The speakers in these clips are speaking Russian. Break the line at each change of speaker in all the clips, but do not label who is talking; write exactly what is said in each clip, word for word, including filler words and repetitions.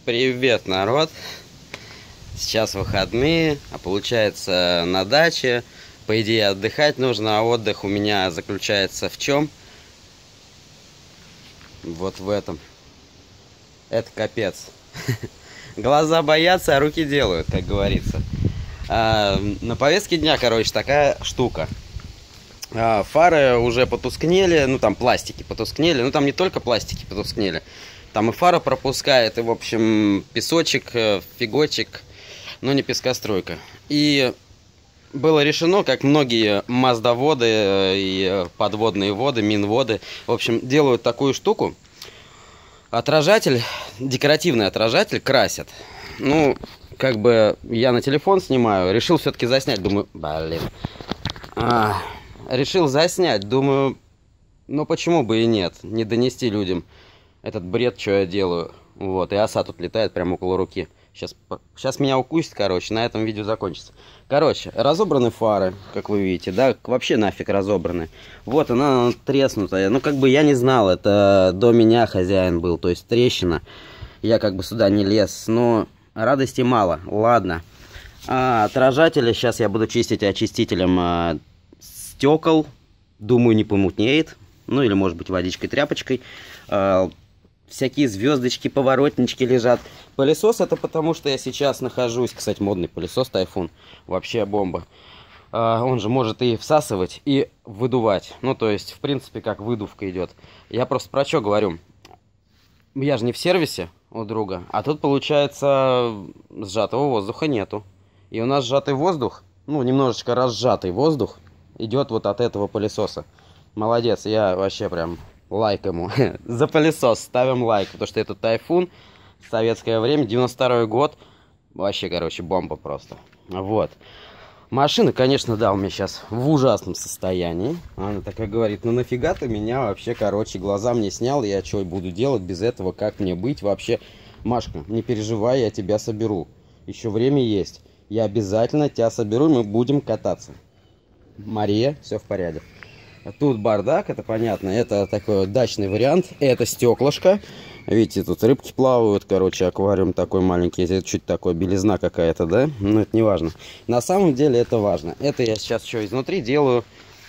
Привет, народ! Сейчас выходные, а получается на даче. По идее отдыхать нужно, а отдых у меня заключается в чем? Вот в этом. Это капец. Глаза боятся, а руки делают, как говорится. А, на повестке дня, короче, такая штука. А, фары уже потускнели, ну там пластики потускнели. Ну там не только пластики потускнели. Там и фара пропускает, и в общем песочек, фигочек, но не пескостройка. И было решено, как многие маздоводы и подводные воды, минводы, в общем, делают такую штуку. Отражатель, декоративный отражатель красят. Ну, как бы я на телефон снимаю, решил все-таки заснять, думаю, блин. А, решил заснять, думаю, ну почему бы и нет, не донести людям этот бред, что я делаю. Вот, и оса тут летает прямо около руки. Сейчас, сейчас меня укусит, короче, на этом видео закончится. Короче, разобраны фары, как вы видите, да, вообще нафиг разобраны. Вот она, она треснутая, ну как бы я не знал, это до меня хозяин был, то есть трещина. Я как бы сюда не лез, но радости мало, ладно. А, отражатели сейчас я буду чистить очистителем а, стекол, думаю, не помутнеет, ну или может быть водичкой, тряпочкой. А, всякие звездочки, поворотнички лежат. Пылесос это потому, что я сейчас нахожусь, кстати, модный пылесос Тайфун, вообще бомба. А, он же может и всасывать, и выдувать. Ну, то есть, в принципе, как выдувка идет. Я просто про что говорю. Я же не в сервисе у друга, а тут, получается, сжатого воздуха нету. И у нас сжатый воздух, ну, немножечко разжатый воздух, идет вот от этого пылесоса. Молодец, я вообще прям... Лайк ему. За пылесос ставим лайк. Потому что это Тайфун. Советское время. девяносто второй год. Вообще, короче, бомба просто. Вот. Машина, конечно, да, у меня сейчас в ужасном состоянии. Она такая говорит, ну нафига ты меня вообще, короче, глаза мне снял. Я что буду делать без этого? Как мне быть вообще? Машка, не переживай, я тебя соберу. Еще время есть. Я обязательно тебя соберу, и мы будем кататься. Мария, все в порядке. Тут бардак, это понятно, это такой вот дачный вариант. Это стеклышко. Видите, тут рыбки плавают, короче, аквариум такой маленький. Это чуть такой белизна какая-то, да? Но это не важно. На самом деле это важно. Это я сейчас еще изнутри делаю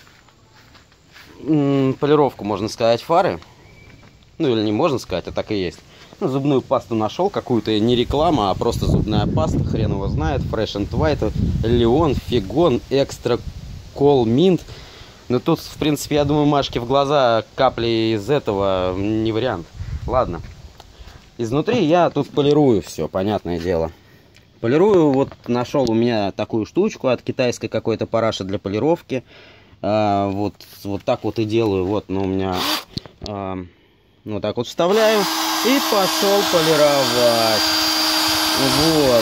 м-м, полировку, можно сказать, фары. Ну или не можно сказать, а так и есть. Ну, зубную пасту нашел, какую-то не реклама, а просто зубная паста, хрен его знает. Fresh and White, Леон, Фигон, Экстра, Кол, Минт. Ну тут, в принципе, я думаю, Машке в глаза капли из этого не вариант. Ладно. Изнутри я тут полирую все, понятное дело. Полирую, вот нашел у меня такую штучку от китайской какой-то параши для полировки. А, вот, вот так вот и делаю. Вот, ну, у меня а, вот так вот вставляю и пошел полировать. Вот.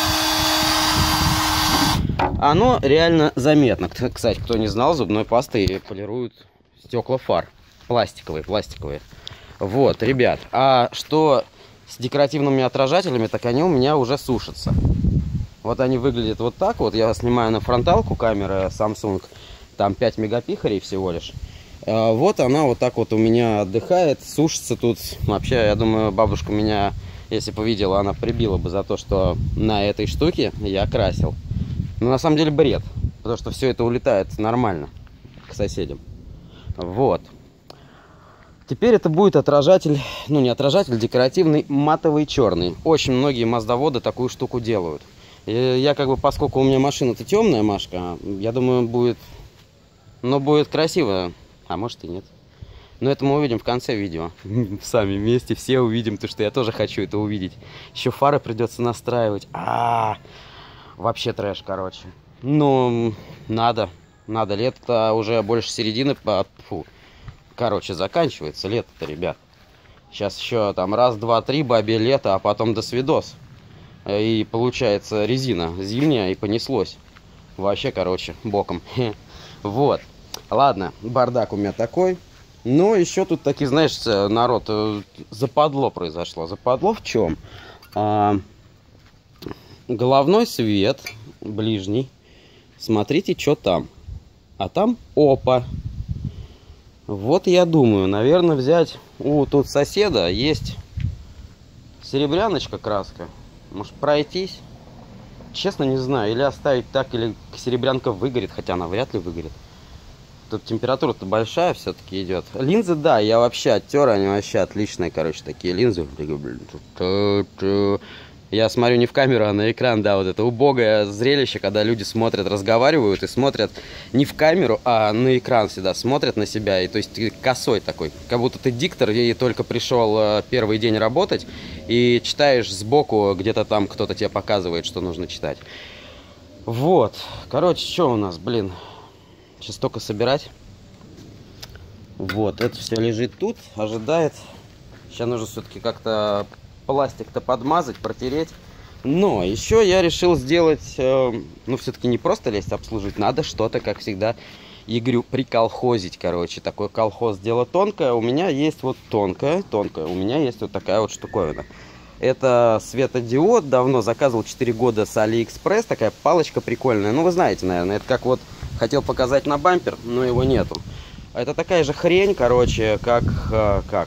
Оно реально заметно. Кстати, кто не знал, зубной пастой полируют стекла фар. Пластиковые, пластиковые. Вот, ребят. А что с декоративными отражателями, так они у меня уже сушатся. Вот они выглядят вот так вот. Я снимаю на фронталку камеры Samsung. Там пять мегапикселей всего лишь. А вот она вот так вот у меня отдыхает. Сушится тут. Вообще, я думаю, бабушка меня, если бы видела, она прибила бы за то, что на этой штуке я красил. Но на самом деле бред, потому что все это улетает нормально к соседям. Вот. Теперь это будет отражатель, ну не отражатель, декоративный матовый черный. Очень многие маздоводы такую штуку делают. И я как бы, поскольку у меня машина-то темная, Машка, я думаю, будет, ну будет красиво, а может и нет. Но это мы увидим в конце видео. Сами вместе все увидим, потому что я тоже хочу это увидеть. Еще фары придется настраивать. А-а-а! Вообще трэш, короче. Ну, надо. Надо. Лето уже больше середины. Фу. Короче, заканчивается лето-то, ребят. Сейчас еще там раз, два, три, бабе лето, а потом до свидос. И получается резина зимняя, и понеслось. Вообще, короче, боком. Вот. Ладно, бардак у меня такой. Но еще тут таки, знаешь, народ, западло произошло. Западло в чем? А... Головной свет, ближний. Смотрите, что там. А там опа. Вот я думаю, наверное, взять... У тут соседа есть серебряночка краска. Может пройтись? Честно не знаю. Или оставить так, или серебрянка выгорит. Хотя она вряд ли выгорит. Тут температура-то большая все-таки идет. Линзы, да, я вообще оттер. Они вообще отличные, короче, такие линзы. Я смотрю не в камеру, а на экран, да, вот это убогое зрелище, когда люди смотрят, разговаривают и смотрят не в камеру, а на экран всегда смотрят на себя. И то есть ты косой такой, как будто ты диктор и только пришел первый день работать и читаешь сбоку, где-то там кто-то тебе показывает, что нужно читать. Вот, короче, что у нас, блин, сейчас только собирать. Вот, это все лежит тут, ожидает. Сейчас нужно все-таки как-то пластик-то подмазать, протереть. Но еще я решил сделать, э, ну, все-таки не просто лезть обслужить, надо что-то, как всегда, и говорю, приколхозить, короче. Такой колхоз дело тонкое. У меня есть вот тонкая, тонкая. У меня есть вот такая вот штуковина. Это светодиод, давно заказывал, четыре года с Алиэкспресс. Такая палочка прикольная. Ну, вы знаете, наверное, это как вот хотел показать на бампер, но его нету. Это такая же хрень, короче, как, э, как,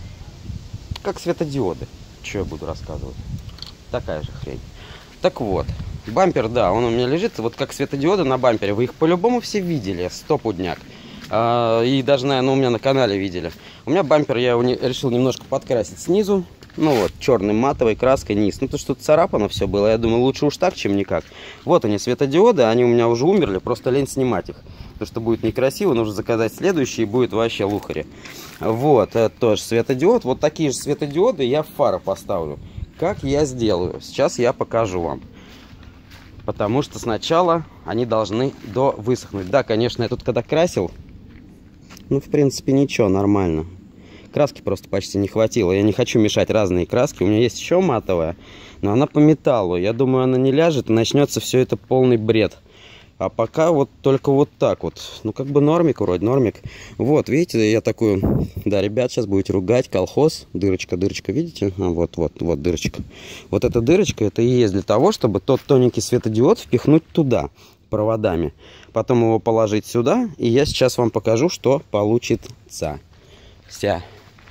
как светодиоды. Что я буду рассказывать? Такая же хрень. Так вот, бампер, да, он у меня лежит, вот как светодиоды на бампере. Вы их по-любому все видели, стопудняк. А, и даже, наверное, у меня на канале видели. У меня бампер, я его не, решил немножко подкрасить снизу. Ну вот, черной матовой краской низ. Ну, то, что тут царапано все было, я думаю, лучше уж так, чем никак. Вот они, светодиоды, они у меня уже умерли, просто лень снимать их. Потому что будет некрасиво, нужно заказать следующий, и будет вообще лухари. Вот, это тоже светодиод. Вот такие же светодиоды я в фары поставлю. Как я сделаю? Сейчас я покажу вам. Потому что сначала они должны довысохнуть. Да, конечно, я тут когда красил, ну, в принципе, ничего, нормально. Краски просто почти не хватило. Я не хочу мешать разные краски. У меня есть еще матовая, но она по металлу. Я думаю, она не ляжет, и начнется все это полный бред. А пока вот только вот так вот. Ну, как бы нормик вроде, нормик. Вот, видите, я такую... Да, ребят, сейчас будете ругать. Колхоз. Дырочка, дырочка, видите? А, вот, вот, вот дырочка. Вот эта дырочка, это и есть для того, чтобы тот тоненький светодиод впихнуть туда проводами. Потом его положить сюда. И я сейчас вам покажу, что получится. Вся.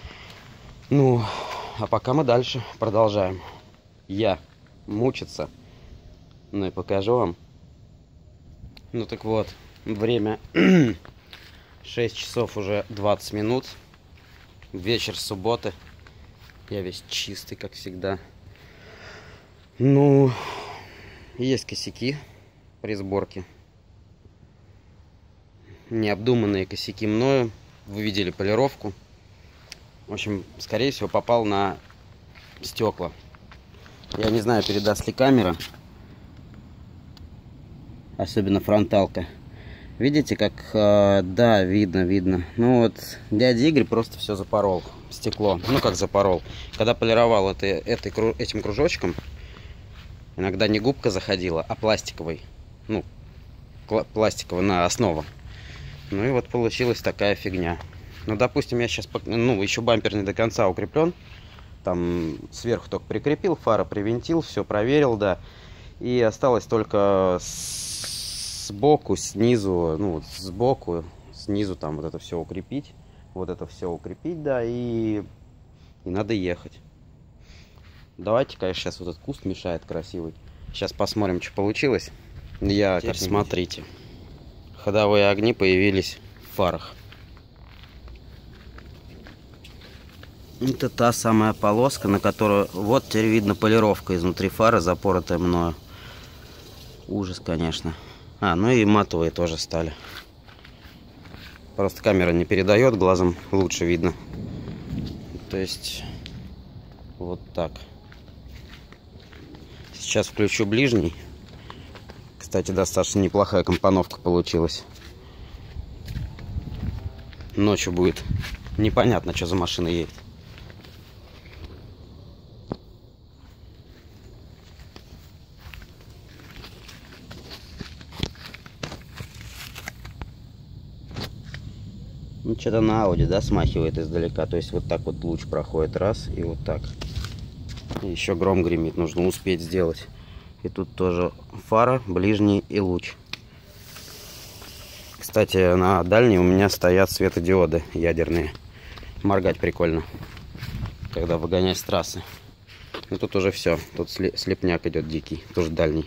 Ну, а пока мы дальше продолжаем. Я мучиться. Ну и покажу вам. Ну так вот, время шесть часов уже двадцать минут. Вечер субботы. Я весь чистый, как всегда. Ну, есть косяки при сборке. Необдуманные косяки мною. Вы видели полировку. В общем, скорее всего, попал на стекла. Я не знаю, передаст ли камера. Особенно фронталка. Видите, как... Э, да, видно, видно. Ну вот, дядя Игорь просто все запорол. Стекло. Ну, как запорол. Когда полировал это, этой, этим кружочком, иногда не губка заходила, а пластиковый. Ну, пластиковая на основу. Ну и вот получилась такая фигня. Ну, допустим, я сейчас... Ну, еще бампер не до конца укреплен. Там сверху только прикрепил, фара привинтил, все проверил, да. И осталось только сбоку, снизу, ну, вот сбоку, снизу там вот это все укрепить. Вот это все укрепить, да, и, и надо ехать. Давайте, конечно, сейчас вот этот куст мешает красивый. Сейчас посмотрим, что получилось. Я, как смотрите. Ходовые огни появились в фарах. Это та самая полоска, на которую... Вот теперь видно полировка изнутри фары, запоротая мною. Ужас, конечно. А, ну и матовые тоже стали. Просто камера не передает, глазом лучше видно. То есть... Вот так. Сейчас включу ближний. Кстати, достаточно неплохая компоновка получилась. Ночью будет непонятно, что за машина едет. Ну, что-то на Ауди, да, смахивает издалека. То есть вот так вот луч проходит раз и вот так. И еще гром гремит, нужно успеть сделать. И тут тоже фара, ближний и луч. Кстати, на дальней у меня стоят светодиоды ядерные. Моргать прикольно, когда выгонять с трассы. Ну тут уже все. Тут слепняк идет дикий, тоже дальний.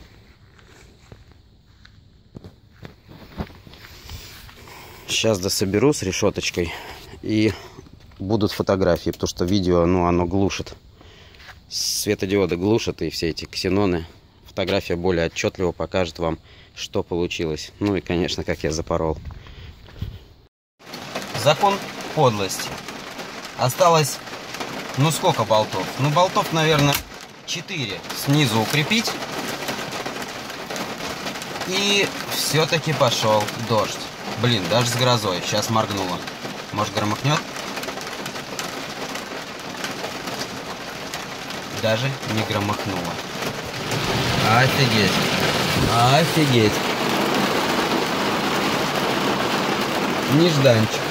Сейчас дособеру с решеточкой и будут фотографии, потому что видео, ну, оно глушит. Светодиоды глушат, и все эти ксеноны. Фотография более отчетливо покажет вам, что получилось. Ну и, конечно, как я запорол. Закон подлости. Осталось, ну, сколько болтов? Ну, болтов, наверное, четыре снизу укрепить. И все-таки пошел дождь. Блин, даже с грозой. Сейчас моргнуло. Может, громыхнет? Даже не громыхнуло. Офигеть. Офигеть. Нежданчик.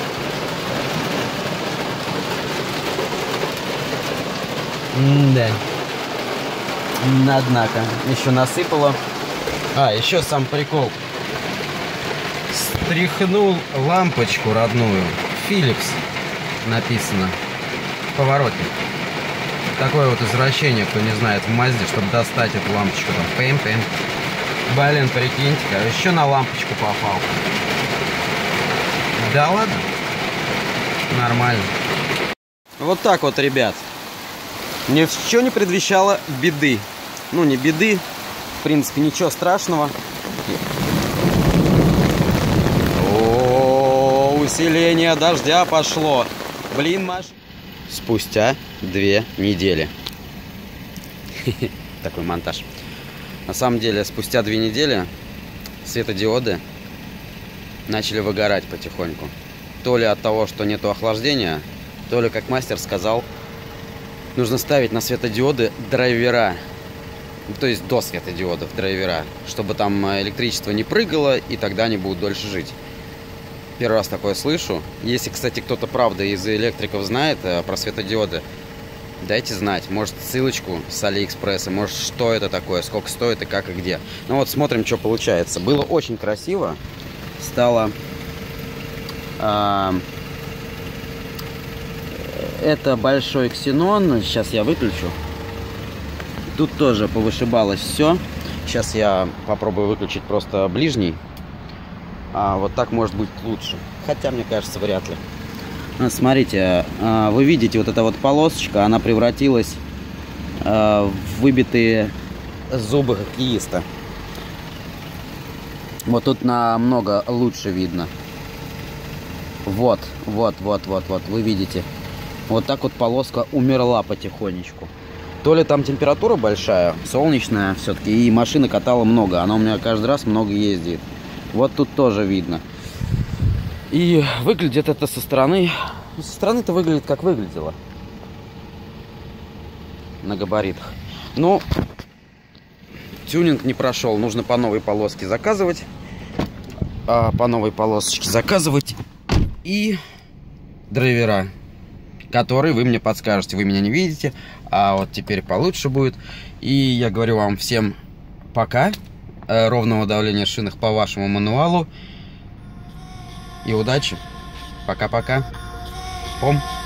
М-да. Однако. Еще насыпало. А, еще сам прикол. Стряхнул лампочку родную. Philips написано. Поворотник. Такое вот извращение, кто не знает, в Мазде, чтобы достать эту лампочку. Там пэм-пэм. Блин, прикиньте-ка, еще на лампочку попал. Да ладно? Нормально. Вот так вот, ребят. Ничего не предвещало беды. Ну, не беды. В принципе, ничего страшного. О, усиление дождя пошло. Блин, Маш. Спустя две недели. Такой монтаж. На самом деле, спустя две недели светодиоды начали выгорать потихоньку. То ли от того, что нету охлаждения, то ли, как мастер сказал, нужно ставить на светодиоды драйвера. То есть до светодиодов драйвера, чтобы там электричество не прыгало, и тогда они будут дольше жить. Первый раз такое слышу. Если, кстати, кто-то правда из электриков знает э, про светодиоды, дайте знать. Может, ссылочку с Алиэкспресса, может, что это такое, сколько стоит и как и где. Ну вот, смотрим, что получается. Было очень красиво. Стало... Э, это большой ксенон. Сейчас я выключу. Тут тоже повышибалось все. Сейчас я попробую выключить просто ближний. А вот так может быть лучше. Хотя, мне кажется, вряд ли. Смотрите, вы видите, вот эта вот полосочка, она превратилась в выбитые зубы хоккеиста. Вот тут намного лучше видно. Вот, вот, вот, вот, вот, вы видите. Вот так вот полоска умерла потихонечку. То ли там температура большая, солнечная все-таки, и машины катала много. Она у меня каждый раз много ездит. Вот тут тоже видно. И выглядит это со стороны... Со стороны-то выглядит, как выглядело. На габаритах. Но тюнинг не прошел. Нужно по новой полоске заказывать. А по новой полосочке заказывать. И драйвера, которые вы мне подскажете. Вы меня не видите. А вот теперь получше будет. И я говорю вам всем пока. Ровного давления в шинах по вашему мануалу. И удачи. Пока-пока. Пом.